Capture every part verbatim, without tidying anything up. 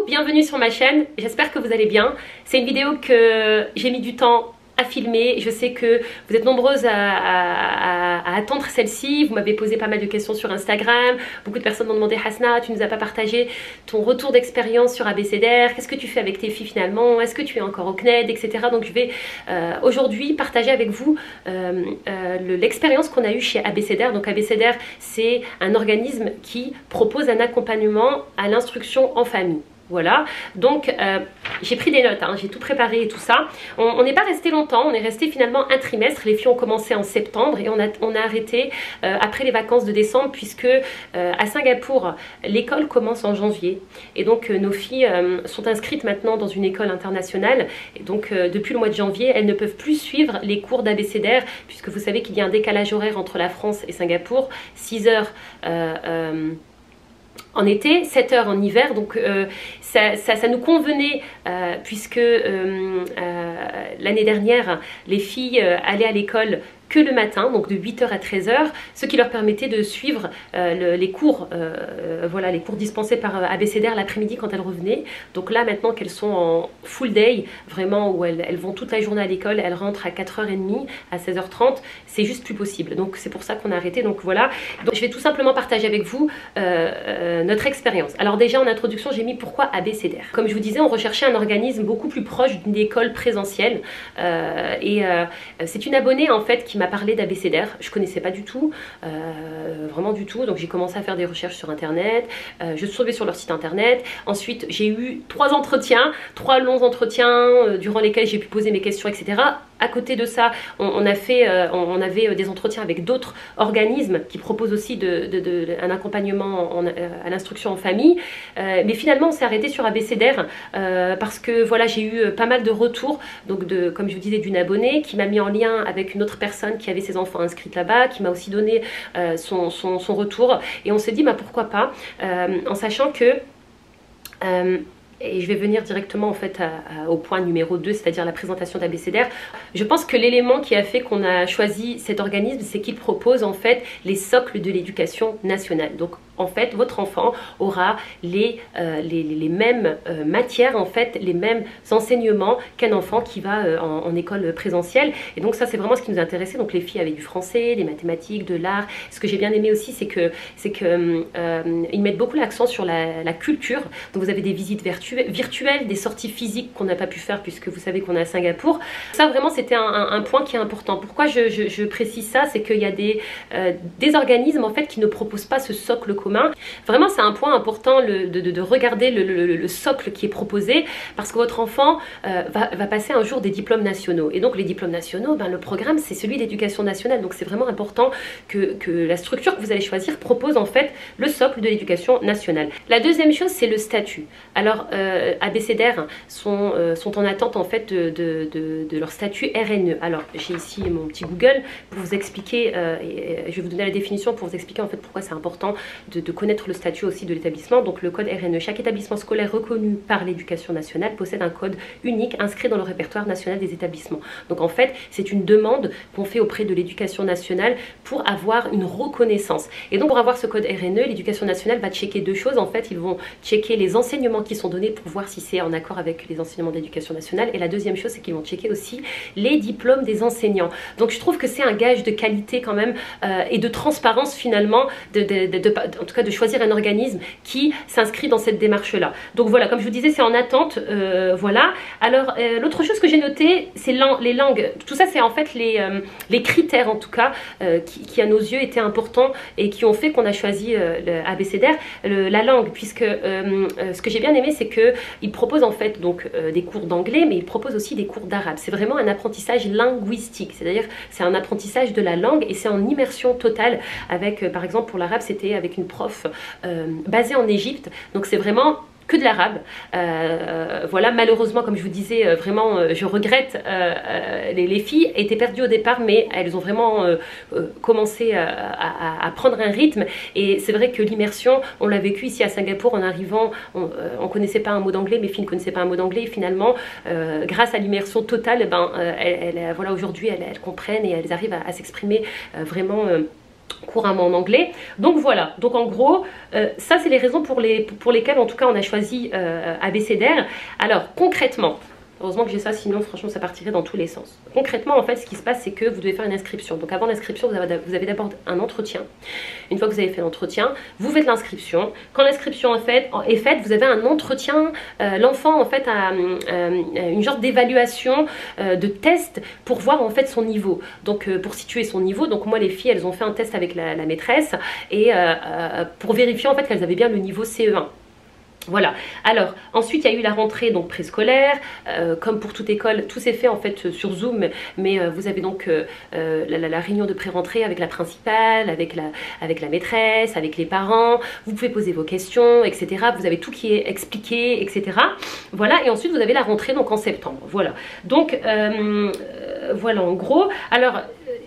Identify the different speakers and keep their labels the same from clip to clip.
Speaker 1: bienvenue sur ma chaîne, j'espère que vous allez bien. C'est une vidéo que j'ai mis du temps à filmer. Je sais que vous êtes nombreuses à, à, à attendre celle-ci. Vous m'avez posé pas mal de questions sur Instagram. Beaucoup de personnes m'ont demandé: Hasna, tu nous as pas partagé ton retour d'expérience sur Abécédaire, qu'est-ce que tu fais avec tes filles finalement, est-ce que tu es encore au C N E D, etc. Donc je vais euh, aujourd'hui partager avec vous euh, euh, l'expérience qu'on a eue chez Abécédaire. Donc Abécédaire, c'est un organisme qui propose un accompagnement à l'instruction en famille. Voilà, donc euh, j'ai pris des notes, hein, j'ai tout préparé et tout ça. On n'est pas resté longtemps, on est resté finalement un trimestre. Les filles ont commencé en septembre et on a, on a arrêté euh, après les vacances de décembre, puisque euh, à Singapour, l'école commence en janvier. Et donc euh, nos filles euh, sont inscrites maintenant dans une école internationale. Et donc euh, depuis le mois de janvier, elles ne peuvent plus suivre les cours d'abécédaire, puisque vous savez qu'il y a un décalage horaire entre la France et Singapour, six heures euh, euh, en été, sept heures en hiver, donc euh, ça, ça, ça nous convenait euh, puisque euh, euh, l'année dernière, les filles euh, allaient à l'école que le matin, donc de huit heures à treize heures, ce qui leur permettait de suivre euh, le, les cours, euh, voilà, les cours dispensés par Abécédaire l'après-midi quand elles revenaient. Donc là, maintenant qu'elles sont en full day, vraiment où elles, elles vont toute la journée à l'école, elles rentrent à quatre heures trente, à seize heures trente, c'est juste plus possible. Donc c'est pour ça qu'on a arrêté. Donc voilà, donc je vais tout simplement partager avec vous euh, euh, notre expérience. Alors déjà en introduction, j'ai mis pourquoi Abécédaire. Comme je vous disais, on recherchait un organisme beaucoup plus proche d'une école présentielle. Euh, et euh, c'est une abonnée en fait qui m'a parlé d'Abécédaire. Je connaissais pas du tout, euh, vraiment du tout. Donc j'ai commencé à faire des recherches sur internet, euh, je suis tombée sur leur site internet. Ensuite j'ai eu trois entretiens, trois longs entretiens euh, durant lesquels j'ai pu poser mes questions, et cetera. À côté de ça, on, on a fait, euh, on, on avait des entretiens avec d'autres organismes qui proposent aussi de, de, de, de, un accompagnement en, euh, à l'instruction en famille. Euh, mais finalement, on s'est arrêté sur Abécédaire euh, parce que voilà, j'ai eu pas mal de retours. Donc, de, comme je vous disais, d'une abonnée qui m'a mis en lien avec une autre personne qui avait ses enfants inscrits là-bas, qui m'a aussi donné euh, son, son, son retour. Et on s'est dit, bah, pourquoi pas, euh, en sachant que euh, et je vais venir directement en fait à, à, au point numéro deux, c'est-à-dire la présentation d'Abécédaire. Je pense que l'élément qui a fait qu'on a choisi cet organisme, c'est qu'il propose en fait les socles de l'éducation nationale. Donc en fait, votre enfant aura les, euh, les, les mêmes euh, matières, en fait, les mêmes enseignements qu'un enfant qui va euh, en, en école présentielle. Et donc ça, c'est vraiment ce qui nous intéressait. Donc les filles avaient du français, des mathématiques, de l'art. Ce que j'ai bien aimé aussi, c'est que c'est que euh, ils mettent beaucoup l'accent sur la, la culture. Donc vous avez des visites virtuelles, des sorties physiques qu'on n'a pas pu faire puisque vous savez qu'on est à Singapour. Ça, vraiment, c'était un, un, un point qui est important. Pourquoi je, je, je précise ça? C'est qu'il y a des, euh, des organismes, en fait, qui ne proposent pas ce socle commun. Vraiment, c'est un point important le, de, de, de regarder le, le, le socle qui est proposé, parce que votre enfant euh, va, va passer un jour des diplômes nationaux. Et donc les diplômes nationaux, ben, le programme, c'est celui d'éducation nationale. Donc c'est vraiment important que, que la structure que vous allez choisir propose en fait le socle de l'éducation nationale. La deuxième chose, c'est le statut. Alors euh, Abécédaire sont, euh, sont en attente en fait de, de, de, de leur statut R N E. Alors j'ai ici mon petit Google pour vous expliquer, euh, et je vais vous donner la définition pour vous expliquer en fait pourquoi c'est important de, de connaître le statut aussi de l'établissement. Donc le code R N E, chaque établissement scolaire reconnu par l'éducation nationale possède un code unique inscrit dans le répertoire national des établissements. Donc en fait, c'est une demande qu'on fait auprès de l'éducation nationale pour avoir une reconnaissance. Et donc pour avoir ce code R N E, l'éducation nationale va checker deux choses. En fait, ils vont checker les enseignements qui sont donnés pour voir si c'est en accord avec les enseignements de l'éducation nationale. Et la deuxième chose, c'est qu'ils vont checker aussi les diplômes des enseignants. Donc je trouve que c'est un gage de qualité quand même euh, et de transparence finalement, de, de, de, de, en tout cas de choisir un organisme qui s'inscrit dans cette démarche-là. Donc voilà, comme je vous disais, c'est en attente. Euh, voilà. Alors euh, l'autre chose que j'ai noté, c'est les langues. Tout ça, c'est en fait les, euh, les critères en tout cas euh, qui, qui à nos yeux étaient importants et qui ont fait qu'on a choisi euh, le Abécédaire, le, la langue, puisque euh, euh, ce que j'ai bien aimé, c'est qu'il propose en fait donc euh, des cours d'anglais, mais il propose aussi des cours d'arabe. C'est vraiment un apprentissage linguistique, c'est-à-dire c'est un apprentissage de la langue et c'est en immersion totale avec, euh, par exemple pour l'arabe, c'était avec une prof euh, basée en Égypte. Donc c'est vraiment que de l'arabe. Euh, voilà, malheureusement, comme je vous disais, euh, vraiment, euh, je regrette, euh, euh, les, les filles étaient perdues au départ, mais elles ont vraiment euh, euh, commencé à, à, à prendre un rythme. Et c'est vrai que l'immersion, on l'a vécu ici à Singapour en arrivant, on euh, ne connaissait pas un mot d'anglais, mes filles ne connaissaient pas un mot d'anglais. Et finalement, euh, grâce à l'immersion totale, ben, euh, elles, elles, voilà, aujourd'hui, elles, elles comprennent et elles arrivent à, à s'exprimer euh, vraiment. Euh, couramment en anglais. Donc voilà, donc en gros, euh, ça c'est les raisons pour, les, pour lesquelles en tout cas on a choisi euh, abécédaire. Alors concrètement, heureusement que j'ai ça, sinon franchement ça partirait dans tous les sens. Concrètement en fait ce qui se passe c'est que vous devez faire une inscription. Donc avant l'inscription vous avez, vous avez d'abord un entretien. Une fois que vous avez fait l'entretien, vous faites l'inscription. Quand l'inscription est faite, est faite, vous avez un entretien. Euh, L'enfant en fait a euh, une sorte d'évaluation, euh, de test pour voir en fait son niveau. Donc euh, pour situer son niveau, donc moi les filles elles ont fait un test avec la, la maîtresse et euh, euh, pour vérifier en fait qu'elles avaient bien le niveau C E un. Voilà, alors ensuite il y a eu la rentrée donc préscolaire, euh, comme pour toute école, tout s'est fait en fait sur Zoom, mais euh, vous avez donc euh, la, la, la réunion de pré-rentrée avec la principale, avec la, avec la maîtresse, avec les parents, vous pouvez poser vos questions, et cetera. Vous avez tout qui est expliqué, et cetera. Voilà, et ensuite vous avez la rentrée donc en septembre, voilà. Donc euh, euh, voilà en gros, alors...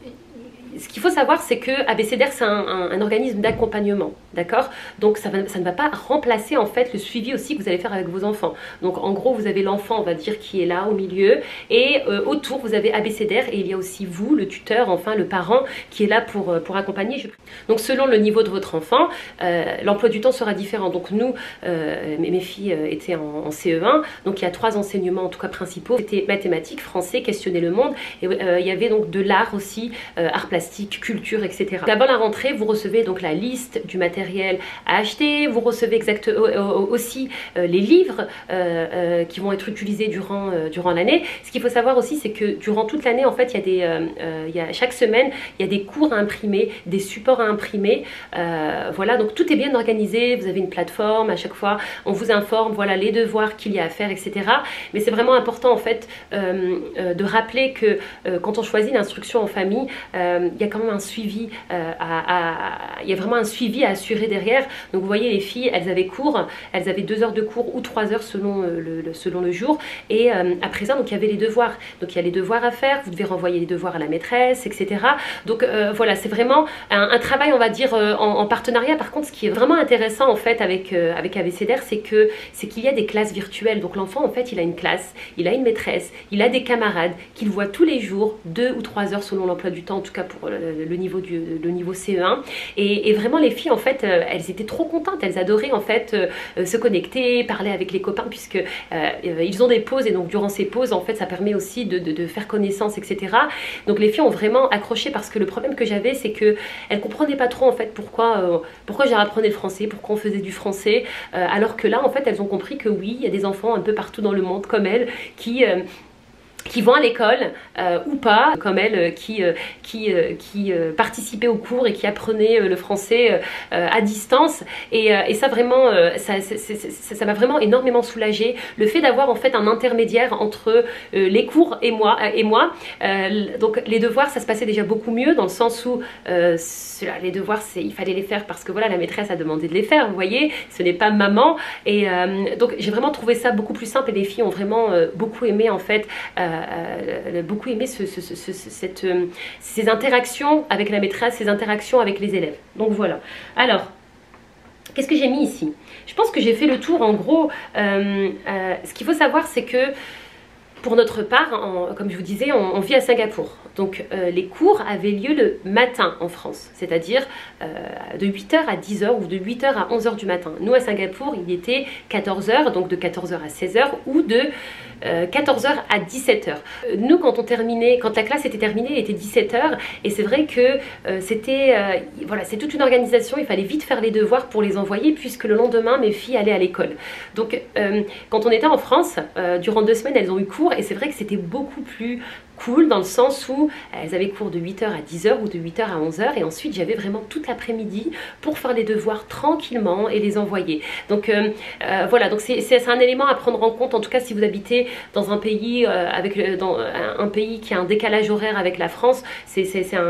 Speaker 1: Ce qu'il faut savoir, c'est que abécédaire, c'est un, un, un organisme d'accompagnement, d'accord? Donc ça, va, ça ne va pas remplacer en fait le suivi aussi que vous allez faire avec vos enfants. Donc en gros, vous avez l'enfant, on va dire, qui est là au milieu, et euh, autour, vous avez abécédaire, et il y a aussi vous, le tuteur, enfin le parent, qui est là pour, pour accompagner. Donc selon le niveau de votre enfant, euh, l'emploi du temps sera différent. Donc nous, euh, mes, mes filles étaient en, en C E un, donc il y a trois enseignements en tout cas principaux. C'était mathématiques, français, questionner le monde, et euh, il y avait donc de l'art aussi, euh, art plastique, culture, et cetera. Avant la rentrée, vous recevez donc la liste du matériel à acheter, vous recevez exactement aussi euh, les livres euh, euh, qui vont être utilisés durant, euh, durant l'année. Ce qu'il faut savoir aussi, c'est que durant toute l'année, en fait, il y a des, euh, euh, il y a, chaque semaine, il y a des cours à imprimer, des supports à imprimer. Euh, voilà, donc tout est bien organisé, vous avez une plateforme, à chaque fois, on vous informe, voilà, les devoirs qu'il y a à faire, et cetera. Mais c'est vraiment important, en fait, euh, euh, de rappeler que euh, quand on choisit l'instruction en famille, euh, il y a quand même un suivi euh, à, à, il y a vraiment un suivi à assurer derrière. Donc vous voyez, les filles, elles avaient cours, elles avaient deux heures de cours ou trois heures selon le, le, selon le jour, et euh, après ça, donc il y avait les devoirs, donc il y a les devoirs à faire, vous devez renvoyer les devoirs à la maîtresse, et cetera. Donc euh, voilà, c'est vraiment un, un travail, on va dire, euh, en, en partenariat. Par contre, ce qui est vraiment intéressant en fait avec, euh, avec abécédaire, c'est que c'est qu'il y a des classes virtuelles. Donc l'enfant, en fait, il a une classe, il a une maîtresse, il a des camarades qu'il voit tous les jours, deux ou trois heures selon l'emploi du temps, en tout cas pour le niveau, du, le niveau C E un, et, et vraiment les filles en fait euh, elles étaient trop contentes, elles adoraient en fait euh, se connecter, parler avec les copains, puisque euh, ils ont des pauses, et donc durant ces pauses en fait ça permet aussi de, de, de faire connaissance, et cetera. Donc les filles ont vraiment accroché, parce que le problème que j'avais, c'est que elles comprenaient pas trop en fait pourquoi, euh, pourquoi j'apprenais le français, pourquoi on faisait du français, euh, alors que là en fait elles ont compris que oui, il y a des enfants un peu partout dans le monde comme elles qui euh, qui vont à l'école euh, ou pas, comme elle, euh, qui, euh, qui, euh, qui euh, participaient au cours et qui apprenaient euh, le français euh, à distance. Et, euh, et ça vraiment, euh, ça m'a ça, ça vraiment énormément soulagée. Le fait d'avoir en fait un intermédiaire entre euh, les cours et moi. Et moi. Euh, donc les devoirs, ça se passait déjà beaucoup mieux, dans le sens où euh, cela, les devoirs, il fallait les faire parce que voilà, la maîtresse a demandé de les faire, vous voyez, ce n'est pas maman. Et euh, donc j'ai vraiment trouvé ça beaucoup plus simple, et les filles ont vraiment euh, beaucoup aimé en fait euh, Euh, beaucoup aimé ce, ce, ce, ce, cette, euh, ces interactions avec la maîtresse, ces interactions avec les élèves. Donc voilà. Alors, qu'est-ce que j'ai mis ici? Je pense que j'ai fait le tour en gros. Euh, euh, ce qu'il faut savoir, c'est que pour notre part, en, comme je vous disais, on, on vit à Singapour. Donc euh, les cours avaient lieu le matin en France, c'est-à-dire euh, de huit heures à dix heures ou de huit heures à onze heures du matin. Nous à Singapour, il était quatorze heures, donc de quatorze heures à seize heures, ou de euh, quatorze heures à dix-sept heures. Nous, quand on terminait, quand la classe était terminée, il était dix-sept heures, et c'est vrai que euh, c'était euh, voilà, c'est toute une organisation. Il fallait vite faire les devoirs pour les envoyer, puisque le lendemain, mes filles allaient à l'école. Donc euh, quand on était en France, euh, durant deux semaines, elles ont eu cours, et c'est vrai que c'était beaucoup plus cool, dans le sens où elles avaient cours de huit heures à dix heures ou de huit heures à onze heures, et ensuite j'avais vraiment toute l'après-midi pour faire les devoirs tranquillement et les envoyer. Donc euh, euh, voilà, donc c'est un élément à prendre en compte, en tout cas si vous habitez dans un pays euh, avec dans un, un pays qui a un décalage horaire avec la France, c'est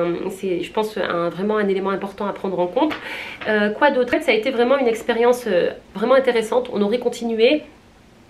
Speaker 1: je pense un, vraiment un élément important à prendre en compte. Euh, quoi d'autre? Ça a été vraiment une expérience euh, vraiment intéressante. On aurait continué.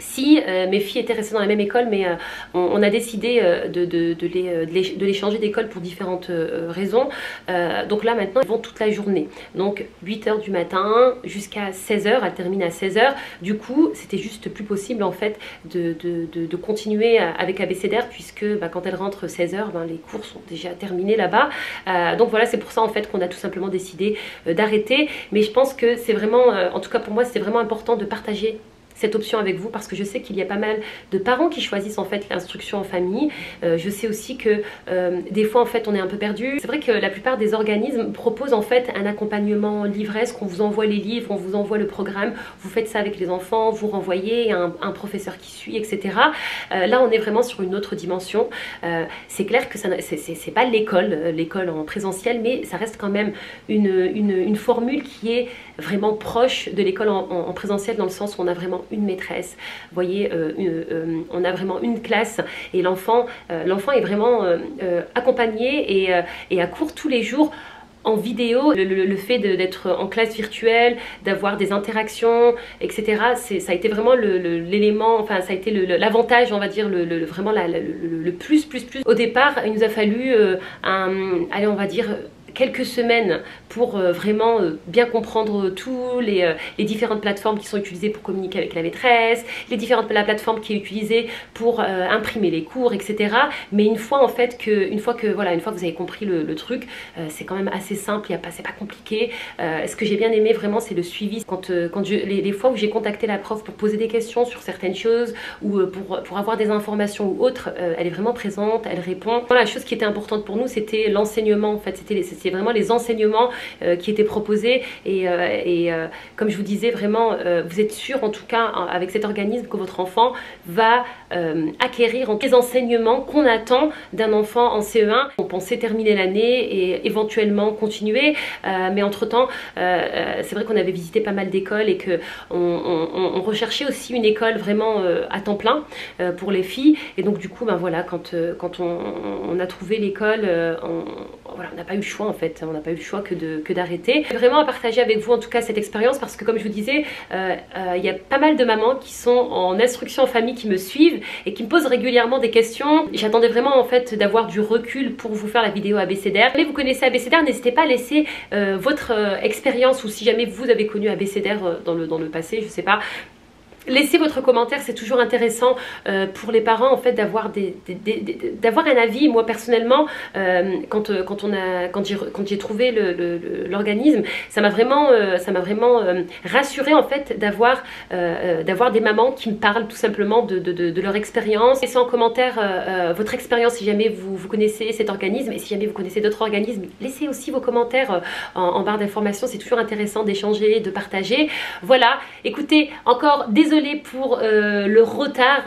Speaker 1: si euh, mes filles étaient restées dans la même école, mais euh, on, on a décidé euh, de, de, de, les, de, les, de les changer d'école pour différentes euh, raisons. Euh, donc là maintenant ils vont toute la journée, donc huit heures du matin jusqu'à seize heures, elle termine à seize heures. Du coup c'était juste plus possible en fait de, de, de, de continuer avec abécédaire, puisque bah, quand elle rentre seize heures, ben, les cours sont déjà terminés là-bas. Euh, donc voilà, c'est pour ça en fait qu'on a tout simplement décidé euh, d'arrêter. Mais je pense que c'est vraiment, euh, en tout cas pour moi, c'est vraiment important de partager cette option avec vous, parce que je sais qu'il y a pas mal de parents qui choisissent en fait l'instruction en famille. Euh, je sais aussi que euh, des fois en fait on est un peu perdu. C'est vrai que la plupart des organismes proposent en fait un accompagnement livresque, qu'on vous envoie les livres, on vous envoie le programme, vous faites ça avec les enfants, vous renvoyez un, un professeur qui suit, et cetera. Euh, là on est vraiment sur une autre dimension. Euh, c'est clair que c'est pas l'école, l'école en présentiel, mais ça reste quand même une, une, une formule qui est vraiment proche de l'école en, en, en présentiel, dans le sens où on a vraiment une maîtresse, vous voyez, euh, euh, on a vraiment une classe, et l'enfant euh, l'enfant est vraiment euh, euh, accompagné et, euh, et à court tous les jours en vidéo. Le, le, le fait d'être en classe virtuelle, d'avoir des interactions, et cetera, ça a été vraiment l'élément, enfin ça a été l'avantage, on va dire, le, le, vraiment la, le, le plus, plus, plus. Au départ, il nous a fallu, euh, un, allez, on va dire, quelques semaines pour euh, vraiment euh, bien comprendre tous les, euh, les différentes plateformes qui sont utilisées pour communiquer avec la maîtresse, les différentes la plateforme qui est utilisée pour euh, imprimer les cours, et cetera. Mais une fois en fait que, une fois que voilà, une fois que vous avez compris le, le truc, euh, c'est quand même assez simple, il y a pas, c'est pas compliqué. Euh, ce que j'ai bien aimé vraiment, c'est le suivi. Quand, euh, quand je, les, les fois où j'ai contacté la prof pour poser des questions sur certaines choses ou euh, pour, pour avoir des informations ou autres, euh, elle est vraiment présente, elle répond. Voilà, la chose qui était importante pour nous, c'était l'enseignement en fait, c'était c'est vraiment les enseignements euh, qui étaient proposés, et, euh, et euh, comme je vous disais, vraiment euh, vous êtes sûr en tout cas avec cet organisme que votre enfant va euh, acquérir en les enseignements qu'on attend d'un enfant en C E un. On pensait terminer l'année et éventuellement continuer, euh, mais entre temps euh, c'est vrai qu'on avait visité pas mal d'écoles et que on, on, on recherchait aussi une école vraiment euh, à temps plein euh, pour les filles, et donc du coup ben voilà, quand, euh, quand on, on a trouvé l'école, euh, on voilà, on n'a pas eu le choix en fait, on n'a pas eu le choix que de que d'arrêter. Vraiment à partager avec vous en tout cas cette expérience, parce que comme je vous disais, euh, euh, il y a pas mal de mamans qui sont en instruction en famille, qui me suivent et qui me posent régulièrement des questions. J'attendais vraiment en fait d'avoir du recul pour vous faire la vidéo abécédaire. Si vous connaissez abécédaire, n'hésitez pas à laisser euh, votre euh, expérience, ou si jamais vous avez connu abécédaire euh, dans le, dans le passé, je sais pas. Laissez votre commentaire, c'est toujours intéressant euh, pour les parents en fait d'avoir des, des, des, des, d'avoir un avis. Moi personnellement, euh, quand, euh, quand on a quand j'ai quand j'ai trouvé l'organisme, le, le, ça m'a vraiment euh, ça m'a vraiment euh, rassurée en fait d'avoir euh, d'avoir des mamans qui me parlent tout simplement de, de, de, de leur expérience. Laissez en commentaire euh, euh, votre expérience si jamais vous, vous connaissez cet organisme, et si jamais vous connaissez d'autres organismes, laissez aussi vos commentaires euh, en, en barre d'informations. C'est toujours intéressant d'échanger, de partager. Voilà, écoutez, encore désolé Désolée pour euh, le retard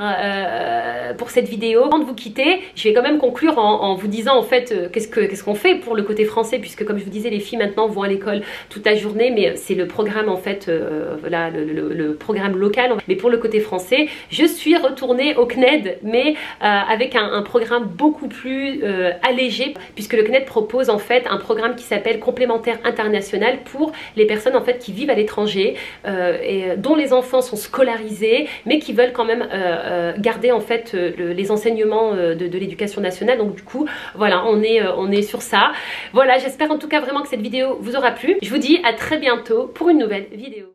Speaker 1: euh, pour cette vidéo. Avant de vous quitter, je vais quand même conclure en, en vous disant en fait euh, qu'est-ce que qu'est-ce qu'on fait pour le côté français, puisque comme je vous disais, les filles maintenant vont à l'école toute la journée, mais c'est le programme en fait, euh, là, le, le, le programme local. Mais pour le côté français, je suis retournée au C N E D, mais euh, avec un, un programme beaucoup plus euh, allégé, puisque le C N E D propose en fait un programme qui s'appelle complémentaire international pour les personnes en fait qui vivent à l'étranger euh, et dont les enfants sont scolarisés, mais qui veulent quand même euh, euh, garder en fait euh, le, les enseignements euh, de, de l'éducation nationale. Donc du coup voilà, on est, euh, on est sur ça. Voilà, j'espère en tout cas vraiment que cette vidéo vous aura plu. Je vous dis à très bientôt pour une nouvelle vidéo.